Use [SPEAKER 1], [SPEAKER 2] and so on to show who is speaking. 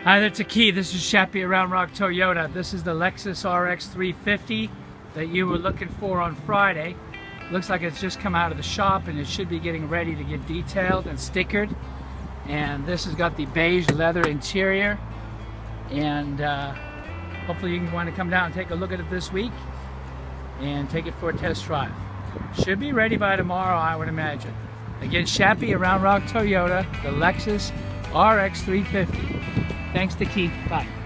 [SPEAKER 1] Hi there, Taki. This is Shappy Around Rock Toyota. This is the Lexus RX 350 that you were looking for on Friday. Looks like it's just come out of the shop and it should be getting ready to get detailed and stickered. And this has got the beige leather interior. And hopefully you can want to come down and take a look at it this week and take it for a test drive. Should be ready by tomorrow, I would imagine. Again, Shappy Around Rock Toyota, the Lexus RX 350. Thanks to Keith. Bye.